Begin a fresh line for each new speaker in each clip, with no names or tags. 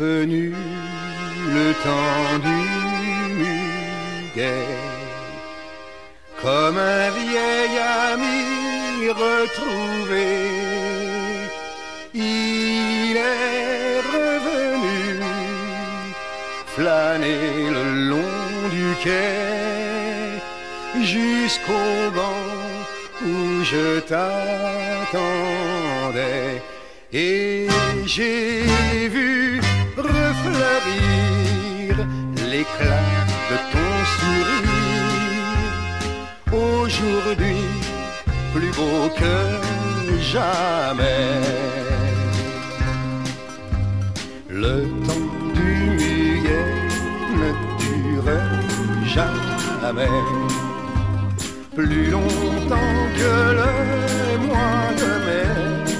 revenu le temps du muguet. Comme un vieil ami retrouvé, il est revenu flâner le long du quai jusqu'au banc où je t'attendais. Et j'ai vu refleurir l'éclat de ton sourire, aujourd'hui plus beau que jamais. Le temps du muguet ne dure jamais, plus longtemps que le mois de mai,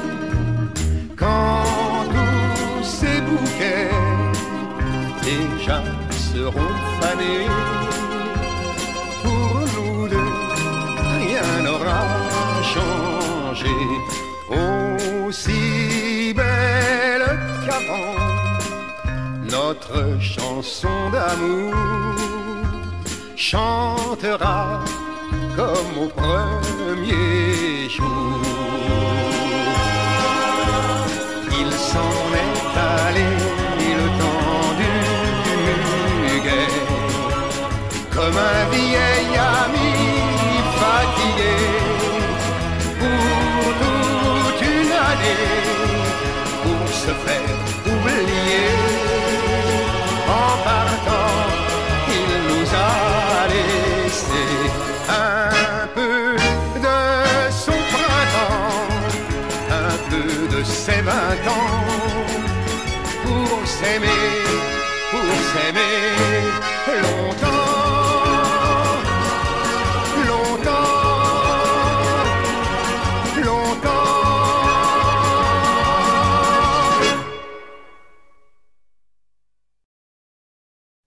quand tous ces bouquets déjà seront fanés. Pour nous deux, rien n'aura changé, aussi belle qu'avant notre chanson d'amour chantera comme au premier jour. Il s'en est allé le temps du muguet, comme un vieil ami fatigué pour toute une année, pour se faire oublier. En partant, il nous a laissé un peu de son printemps, un peu de ses 20 ans, pour s'aimer